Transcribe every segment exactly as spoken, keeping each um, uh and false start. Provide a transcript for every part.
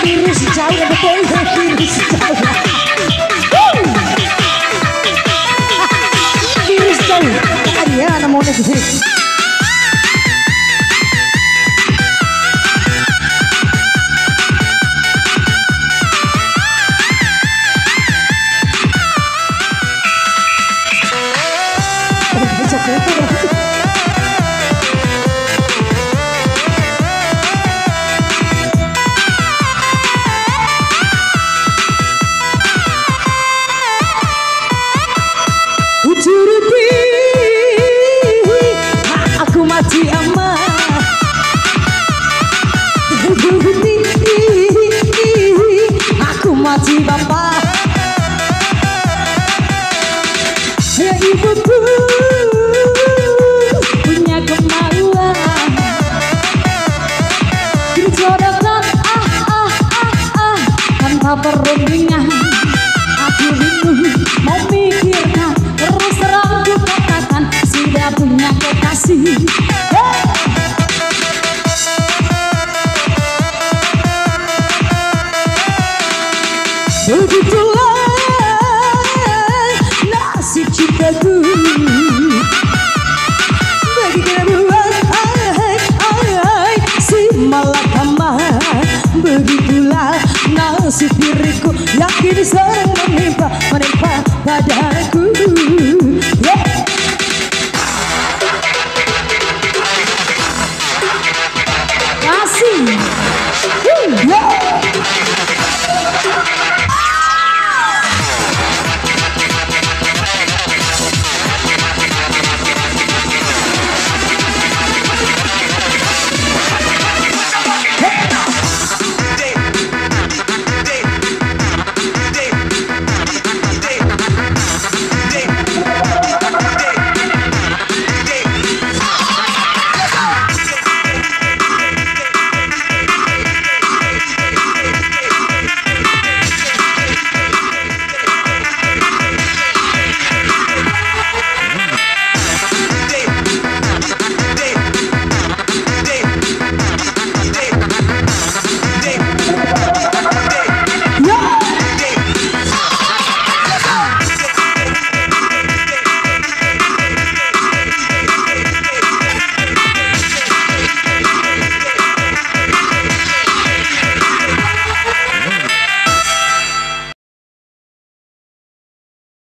virus jauh betul virus jauh. Virus jauh. Ada namanya virus. Aku mati amat, aku mati bapak. Ya ibuku punya kemauan, dijodohkan ah ah ah ah tanpa perundingan. Aku bingung mau mikirkan, terus terang ku katakan sudah punya kekasih. Begitulah nasib cintaku, begitulah ay, ay, ay, si malakama. Begitulah nasib diriku, yakin sering menimpa, menimpa padaku. Yeah. Kasih. Uh, yeah.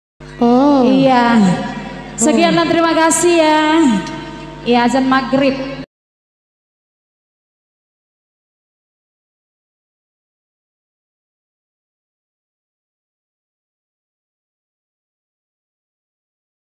Oh iya, sekian dan terima kasih ya. Ya azan maghrib.